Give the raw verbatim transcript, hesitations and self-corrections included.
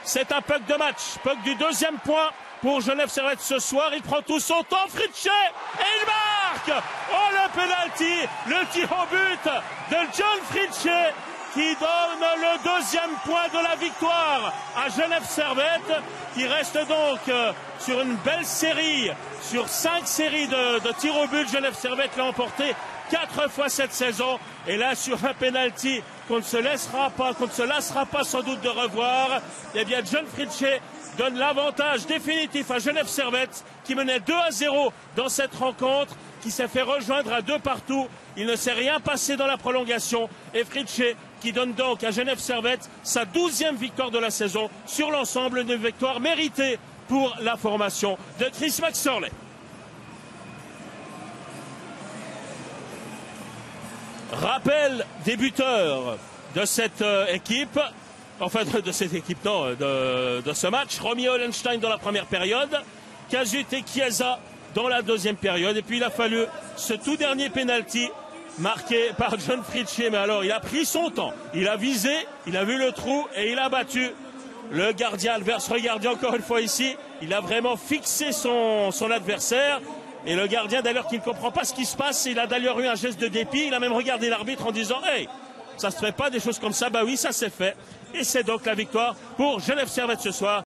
C'est un puck de match, puck du deuxième point pour Genève Servette ce soir. Il prend tout son temps, Fritzsche, et il marque. Oh, le penalty, le tir au but de John Fritzsche qui donne le deuxième point de la victoire à Genève Servette, qui reste donc sur une belle série, sur cinq séries de, de tirs au but. Genève Servette l'a emporté quatre fois cette saison, et là sur un penalty qu'on ne se laissera pas, qu'on ne se lassera pas sans doute de revoir, eh bien John Fritzsche donne l'avantage définitif à Genève Servette, qui menait deux à zéro dans cette rencontre, qui s'est fait rejoindre à deux partout. Il ne s'est rien passé dans la prolongation, et Fritzsche qui donne donc à Genève Servette sa douzième victoire de la saison sur l'ensemble, de victoires méritées pour la formation de Chris McSorley. Rappel des buteurs de cette euh, équipe, enfin de, de cette équipe, non, de, de ce match. Romy Hollenstein dans la première période, Kazut et Chiesa dans la deuxième période. Et puis il a fallu ce tout dernier penalty marqué par John Fritzsche. Mais alors il a pris son temps, il a visé, il a vu le trou et il a battu le gardien adverse. Regardez encore une fois ici, il a vraiment fixé son, son adversaire. Et le gardien d'ailleurs qui ne comprend pas ce qui se passe, il a d'ailleurs eu un geste de dépit. Il a même regardé l'arbitre en disant « Hey, ça se fait pas des choses comme ça ». Bah oui, ça s'est fait. Et c'est donc la victoire pour Genève Servette ce soir.